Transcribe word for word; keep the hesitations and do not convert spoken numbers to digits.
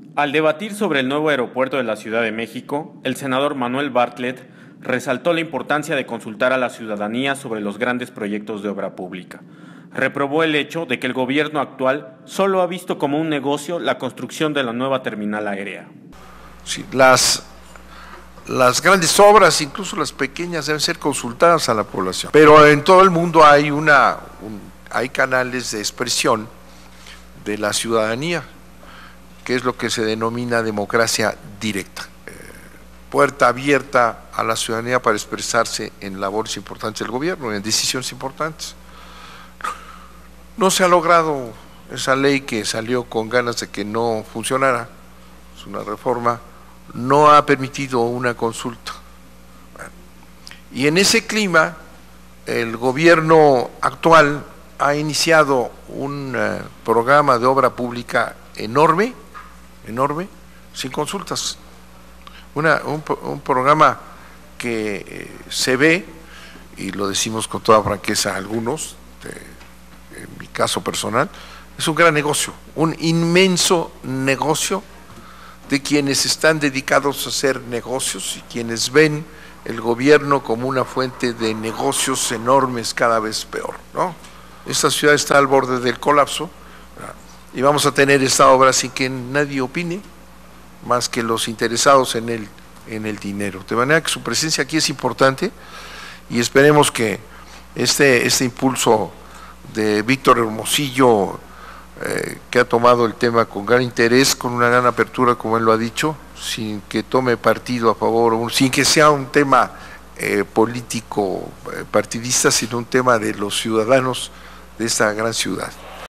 Al debatir sobre el nuevo aeropuerto de la Ciudad de México, el senador Manuel Bartlett resaltó la importancia de consultar a la ciudadanía sobre los grandes proyectos de obra pública. Reprobó el hecho de que el gobierno actual solo ha visto como un negocio la construcción de la nueva terminal aérea. Sí, las, las grandes obras, incluso las pequeñas, deben ser consultadas a la población. Pero en todo el mundo hay, una, un, hay canales de expresión de la ciudadanía, que es lo que se denomina democracia directa. Eh, puerta abierta a la ciudadanía para expresarse en labores importantes del gobierno, en decisiones importantes. No se ha logrado esa ley que salió con ganas de que no funcionara, es una reforma, no ha permitido una consulta. Bueno, y en ese clima, el gobierno actual ha iniciado un uh, programa de obra pública enorme, enorme, sin consultas. Una, un, un programa que eh, se ve, y lo decimos con toda franqueza algunos, de, en mi caso personal, es un gran negocio, un inmenso negocio de quienes están dedicados a hacer negocios y quienes ven el gobierno como una fuente de negocios enormes cada vez peor, ¿no? Esta ciudad está al borde del colapso y vamos a tener esta obra sin que nadie opine más que los interesados en el, en el dinero. De manera que su presencia aquí es importante y esperemos que este, este impulso de Víctor Hermosillo, eh, que ha tomado el tema con gran interés, con una gran apertura, como él lo ha dicho, sin que tome partido a favor, sin que sea un tema eh, político eh, partidista, sino un tema de los ciudadanos de esta gran ciudad.